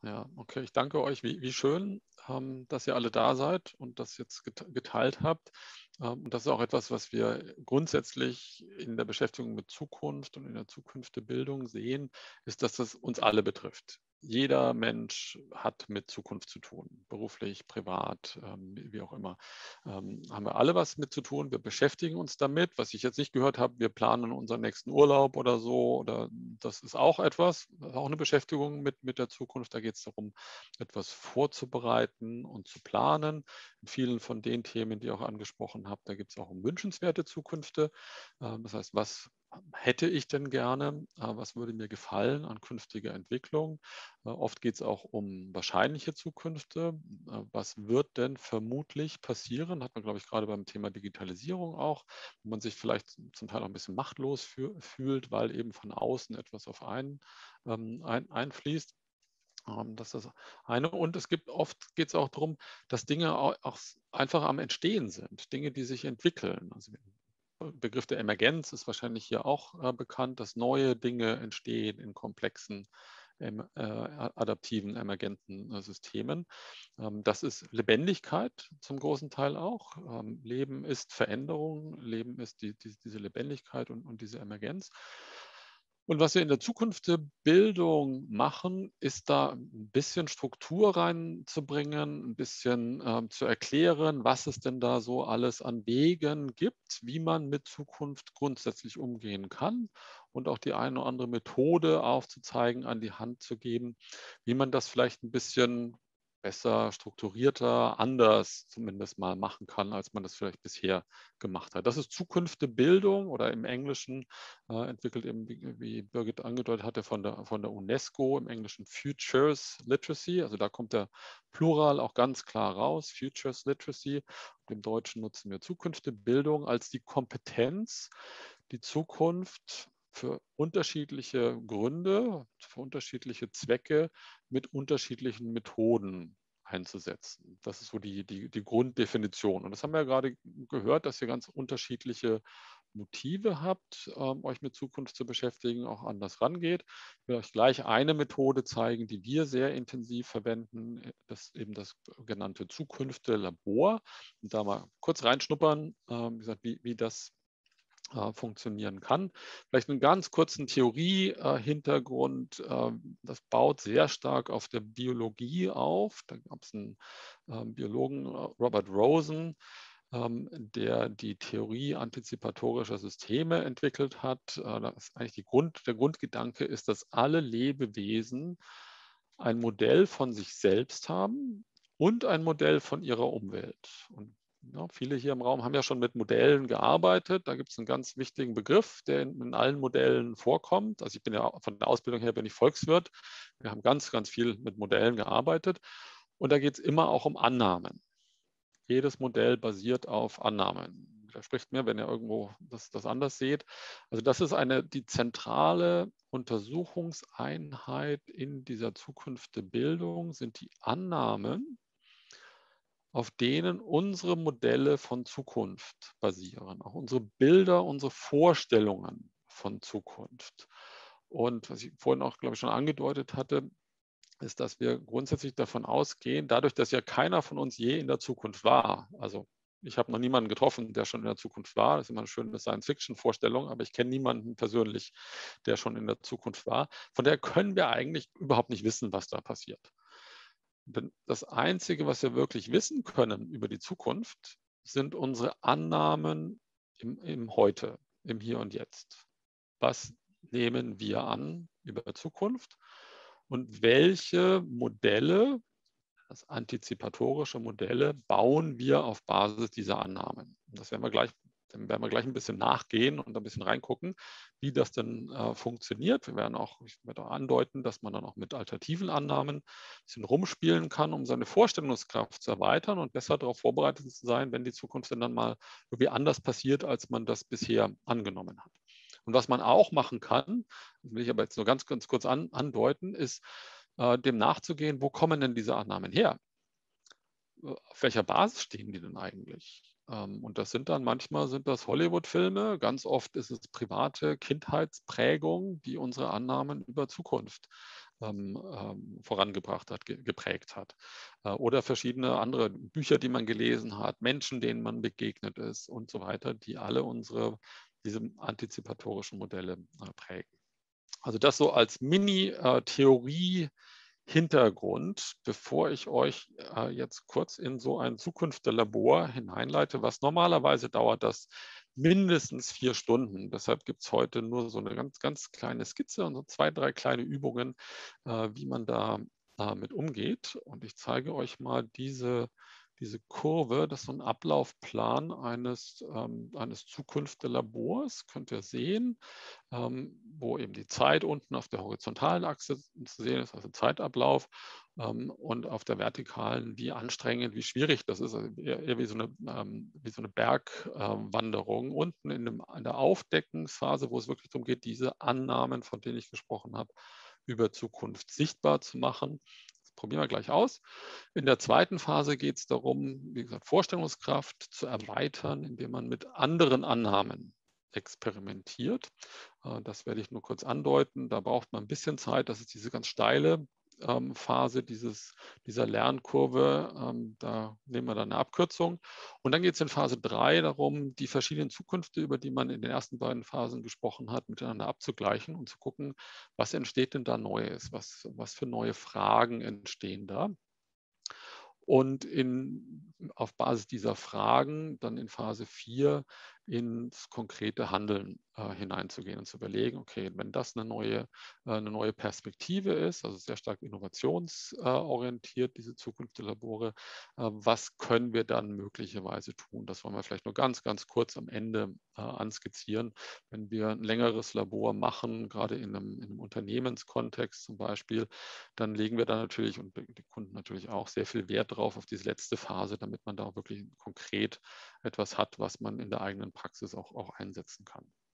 Ja, okay. Ich danke euch. Wie schön, dass ihr alle da seid und das jetzt geteilt habt. Und das ist auch etwas, was wir grundsätzlich in der Beschäftigung mit Zukunft und in der Zukunft der Bildung sehen, ist, dass das uns alle betrifft. Jeder Mensch hat mit Zukunft zu tun, beruflich, privat, wie auch immer. Haben wir alle was mit zu tun. Wir beschäftigen uns damit. Was ich jetzt nicht gehört habe, wir planen unseren nächsten Urlaub oder so. Oder das ist auch etwas, auch eine Beschäftigung mit der Zukunft. Da geht es darum, etwas vorzubereiten und zu planen. In vielen von den Themen, die ihr auch angesprochen habt, da gibt es auch um wünschenswerte Zukünfte. Das heißt, was hätte ich denn gerne? Was würde mir gefallen an künftiger Entwicklung? Oft geht es auch um wahrscheinliche Zukünfte. Was wird denn vermutlich passieren? Hat man, glaube ich, gerade beim Thema Digitalisierung auch, wo man sich vielleicht zum Teil auch ein bisschen machtlos fühlt, weil eben von außen etwas auf einen einfließt. Das ist das eine. Und oft geht es auch darum, dass Dinge auch einfach am Entstehen sind, Dinge, die sich entwickeln. Also der Begriff der Emergenz ist wahrscheinlich hier auch bekannt, dass neue Dinge entstehen in komplexen, adaptiven, emergenten Systemen. Das ist Lebendigkeit zum großen Teil auch. Leben ist Veränderung, Leben ist diese Lebendigkeit und diese Emergenz. Und was wir in der Zukunft der Bildung machen, ist da ein bisschen Struktur reinzubringen, ein bisschen zu erklären, was es denn da so alles an Wegen gibt, wie man mit Zukunft grundsätzlich umgehen kann und auch die eine oder andere Methode aufzuzeigen, an die Hand zu geben, wie man das vielleicht ein bisschen besser, strukturierter, anders zumindest mal machen kann, als man das vielleicht bisher gemacht hat. Das ist Zukunft der Bildung oder im Englischen entwickelt eben, wie Birgit angedeutet hatte, von der UNESCO, im Englischen Futures Literacy. Also da kommt der Plural auch ganz klar raus, Futures Literacy. Und im Deutschen nutzen wir Zukunft der Bildung als die Kompetenz, die Zukunft für unterschiedliche Gründe, für unterschiedliche Zwecke mit unterschiedlichen Methoden einzusetzen. Das ist so die Grunddefinition. Und das haben wir ja gerade gehört, dass ihr ganz unterschiedliche Motive habt, euch mit Zukunft zu beschäftigen, auch anders rangeht. Ich will euch gleich eine Methode zeigen, die wir sehr intensiv verwenden, das ist eben das genannte Zukünfte-Labor. Und da mal kurz reinschnuppern, wie gesagt, wie das funktionieren kann. Vielleicht einen ganz kurzen Theorie-Hintergrund. Das baut sehr stark auf der Biologie auf. Da gab es einen Biologen, Robert Rosen, der die Theorie antizipatorischer Systeme entwickelt hat. Das ist eigentlich der Grundgedanke ist, dass alle Lebewesen ein Modell von sich selbst haben und ein Modell von ihrer Umwelt. Und ja, viele hier im Raum haben ja schon mit Modellen gearbeitet. Da gibt es einen ganz wichtigen Begriff, der in allen Modellen vorkommt. Also ich bin ja von der Ausbildung her bin ich Volkswirt. Wir haben ganz, ganz viel mit Modellen gearbeitet. Und da geht es immer auch um Annahmen. Jedes Modell basiert auf Annahmen. Widerspricht mir, wenn ihr irgendwo das anders seht. Also das ist die zentrale Untersuchungseinheit in dieser Zukunft der Bildung, sind die Annahmen, auf denen unsere Modelle von Zukunft basieren, auch unsere Bilder, unsere Vorstellungen von Zukunft. Und was ich vorhin auch, glaube ich, schon angedeutet hatte, ist, dass wir grundsätzlich davon ausgehen, dadurch, dass ja keiner von uns je in der Zukunft war, also ich habe noch niemanden getroffen, der schon in der Zukunft war. Das ist immer eine schöne Science-Fiction-Vorstellung, aber ich kenne niemanden persönlich, der schon in der Zukunft war. Von daher können wir eigentlich überhaupt nicht wissen, was da passiert. Denn das Einzige, was wir wirklich wissen können über die Zukunft, sind unsere Annahmen im Heute, im Hier und Jetzt. Was nehmen wir an über Zukunft und welche Modelle, das antizipatorische Modelle, bauen wir auf Basis dieser Annahmen? Das dann werden wir gleich ein bisschen nachgehen und ein bisschen reingucken, wie das denn funktioniert. Ich werde auch andeuten, dass man dann auch mit alternativen Annahmen ein bisschen rumspielen kann, um seine Vorstellungskraft zu erweitern und besser darauf vorbereitet zu sein, wenn die Zukunft dann mal irgendwie anders passiert, als man das bisher angenommen hat. Und was man auch machen kann, das will ich aber jetzt nur ganz, ganz kurz andeuten, ist, dem nachzugehen, wo kommen denn diese Annahmen her? Auf welcher Basis stehen die denn eigentlich? Und das sind dann manchmal Hollywood-Filme, ganz oft ist es private Kindheitsprägung, die unsere Annahmen über Zukunft vorangebracht hat, geprägt hat. Oder verschiedene andere Bücher, die man gelesen hat, Menschen, denen man begegnet ist und so weiter, die alle diese antizipatorischen Modelle prägen. Also das so als Mini-Theorie Hintergrund, bevor ich euch jetzt kurz in so ein Zukunftslabor hineinleite, was normalerweise dauert das mindestens 4 Stunden. Deshalb gibt es heute nur so eine ganz, ganz kleine Skizze und so 2, 3 kleine Übungen, wie man da mit umgeht. Und ich zeige euch mal diese Kurve, das ist so ein Ablaufplan eines Zukunftslabors, könnt ihr sehen, wo eben die Zeit unten auf der horizontalen Achse zu sehen ist, also Zeitablauf, und auf der vertikalen, wie anstrengend, wie schwierig das ist, also eher wie so eine Bergwanderung. Unten in der Aufdeckungsphase, wo es wirklich darum geht, diese Annahmen, von denen ich gesprochen habe, über Zukunft sichtbar zu machen. Das probieren wir gleich aus. In der zweiten Phase geht es darum, wie gesagt, Vorstellungskraft zu erweitern, indem man mit anderen Annahmen experimentiert. Das werde ich nur kurz andeuten. Da braucht man ein bisschen Zeit. Das ist diese ganz steile Phase dieser Lernkurve. Da nehmen wir dann eine Abkürzung. Und dann geht es in Phase 3 darum, die verschiedenen Zukünfte, über die man in den ersten beiden Phasen gesprochen hat, miteinander abzugleichen und zu gucken, was entsteht denn da Neues? Was für neue Fragen entstehen da? Und auf Basis dieser Fragen dann in Phase 4 ins konkrete Handeln hineinzugehen und zu überlegen, okay, wenn das eine neue Perspektive ist, also sehr stark innovationsorientiert, diese Zukunftslabore, was können wir dann möglicherweise tun? Das wollen wir vielleicht nur ganz, ganz kurz am Ende anskizzieren. Wenn wir ein längeres Labor machen, gerade in einem Unternehmenskontext zum Beispiel, dann legen wir da natürlich und die Kunden natürlich auch sehr viel Wert drauf auf diese letzte Phase, damit man da auch wirklich konkret etwas hat, was man in der eigenen Praxis auch einsetzen kann.